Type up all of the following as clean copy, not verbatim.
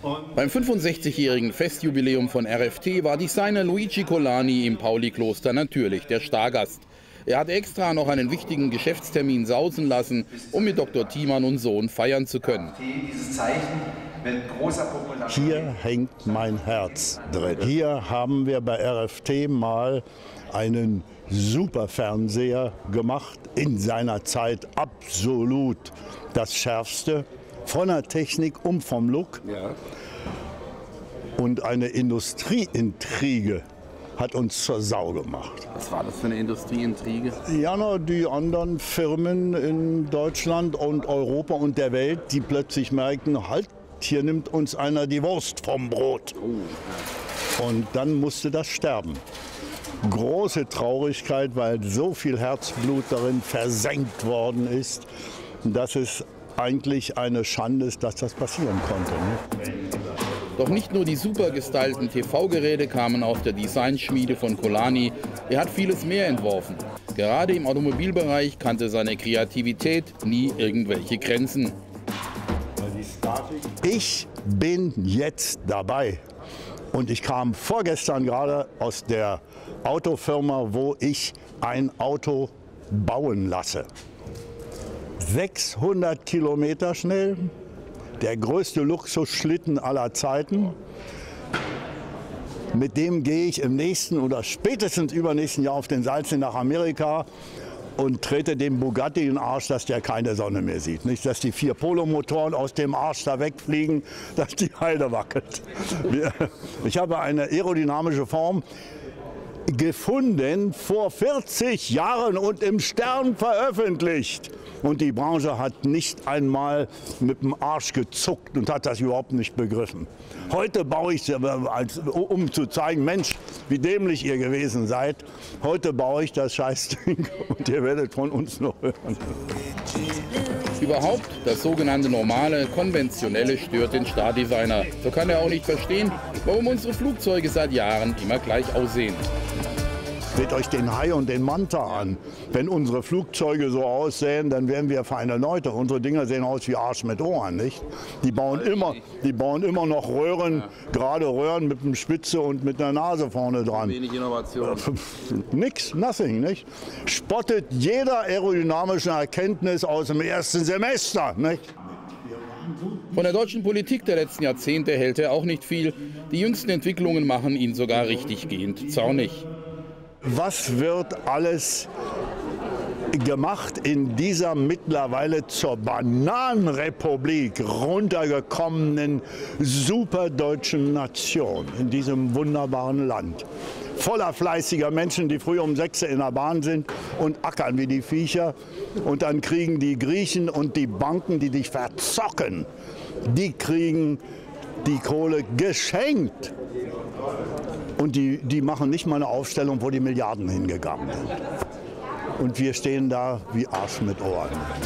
Beim 65-jährigen Festjubiläum von RFT war Designer Luigi Colani im Pauli-Kloster natürlich der Stargast. Er hat extra noch einen wichtigen Geschäftstermin sausen lassen, um mit Dr. Thiemann und Sohn feiern zu können. Hier hängt mein Herz drin. Hier haben wir bei RFT mal einen Superfernseher gemacht, in seiner Zeit absolut das Schärfste, von der Technik und vom Look. Ja. Und eine Industrieintrige hat uns zur Sau gemacht. Was war das für eine Industrieintrige? Ja, na, die anderen Firmen in Deutschland und Europa und der Welt, die plötzlich merkten, halt, hier nimmt uns einer die Wurst vom Brot. Und dann musste das sterben. Große Traurigkeit, weil so viel Herzblut darin versenkt worden ist, dass es eigentlich eine Schande ist, dass das passieren konnte. Ne? Doch nicht nur die super gestylten TV-Geräte kamen aus der Designschmiede von Colani, er hat vieles mehr entworfen. Gerade im Automobilbereich kannte seine Kreativität nie irgendwelche Grenzen. Ich bin jetzt dabei und ich kam vorgestern gerade aus der Autofirma, wo ich ein Auto bauen lasse. 600 Kilometer schnell, der größte Luxusschlitten aller Zeiten. Mit dem gehe ich im nächsten oder spätestens übernächsten Jahr auf den Salzsee nach Amerika und trete dem Bugatti in den Arsch, dass der keine Sonne mehr sieht. Nicht, dass die 4 Polomotoren aus dem Arsch da wegfliegen, dass die Heide wackelt. Ich habe eine aerodynamische Form gefunden vor 40 Jahren und im Stern veröffentlicht. Und die Branche hat nicht einmal mit dem Arsch gezuckt und hat das überhaupt nicht begriffen. Heute baue ich, um zu zeigen, Mensch, wie dämlich ihr gewesen seid, heute baue ich das Scheißding und ihr werdet von uns noch hören. Überhaupt, das sogenannte normale, konventionelle stört den Stardesigner. So kann er auch nicht verstehen, warum unsere Flugzeuge seit Jahren immer gleich aussehen. Seht euch den Hai und den Manta an. Wenn unsere Flugzeuge so aussehen, dann wären wir feine Leute. Unsere Dinger sehen aus wie Arsch mit Ohren, nicht? Die bauen immer noch Röhren, gerade Röhren mit einer Spitze und mit einer Nase vorne dran. Wenig Innovation. Nix, nothing, nicht? Spottet jeder aerodynamischen Erkenntnis aus dem ersten Semester, nicht? Von der deutschen Politik der letzten Jahrzehnte hält er auch nicht viel. Die jüngsten Entwicklungen machen ihn sogar richtig gehend zornig. Was wird alles gemacht in dieser mittlerweile zur Bananenrepublik runtergekommenen superdeutschen Nation, in diesem wunderbaren Land? Voller fleißiger Menschen, die früh um 6 in der Bahn sind und ackern wie die Viecher. Und dann kriegen die Griechen und die Banken, die dich verzocken, die kriegen die Kohle geschenkt. Und die machen nicht mal eine Aufstellung, wo die Milliarden hingegangen sind. Und wir stehen da wie Arsch mit Ohren.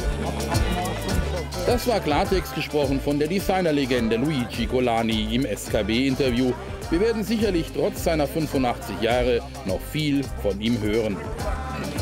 Das war Klartext gesprochen von der Designerlegende Luigi Colani im SKB-Interview. Wir werden sicherlich trotz seiner 85 Jahre noch viel von ihm hören.